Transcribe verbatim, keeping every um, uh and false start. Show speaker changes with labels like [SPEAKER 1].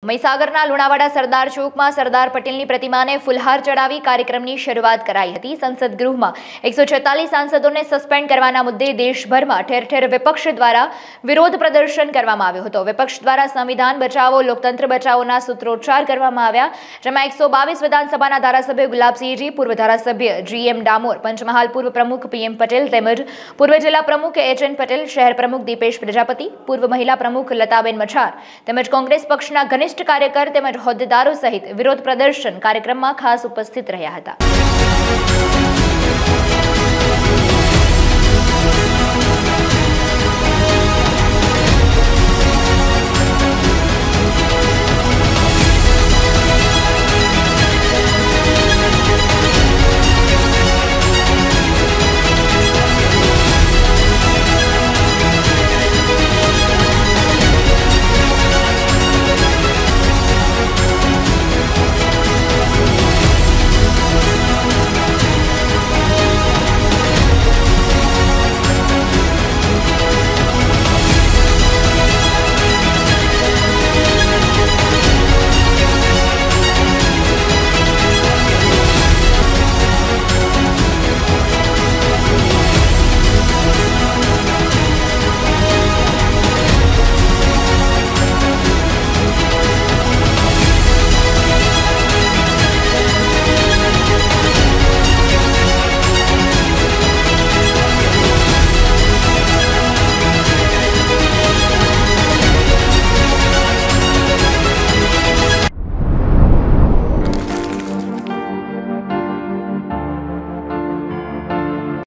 [SPEAKER 1] મહીસાગરના લુણાવાડા સરદાર ચોકમાં સરદાર પટેલની પ્રતિમાને ફૂલહાર ચડાવી કાર્યક્રમની શરૂઆત કરાઈ હતી। સંસદ ગૃહમાં એકસો છેતાલીસ સાંસદોને સસ્પેન્ડ કરવાના મુદ્દે દેશભરમાં ઠેર ઠેર વિપક્ષ દ્વારા વિરોધ પ્રદર્શન કરવામાં આવ્યો હતો। વિપક્ષ દ્વારા સંવિધાન બચાવો, લોકતંત્ર બચાવોના સૂત્રોચ્ચાર કરવામાં આવ્યા, જેમાં એકસો બાવીસ વિધાનસભાના ધારાસભ્ય ગુલાબસિંહજી, પૂર્વ ધારાસભ્ય જીએમ ડામોર, પંચમહાલ પૂર્વ પ્રમુખ પીએમ પટેલ તેમજ પૂર્વ જિલ્લા પ્રમુખ એચએન પટેલ, શહેર પ્રમુખ દીપેશ પ્રજાપતિ, પૂર્વ મહિલા પ્રમુખ લતાબેન મછાર તેમજ કોંગ્રેસ પક્ષના ઘનિષ્ઠ કાર્યકર તેમજ હોદ્દેદારો સહિત વિરોધ પ્રદર્શન કાર્યક્રમમાં ખાસ ઉપસ્થિત રહ્યા હતા।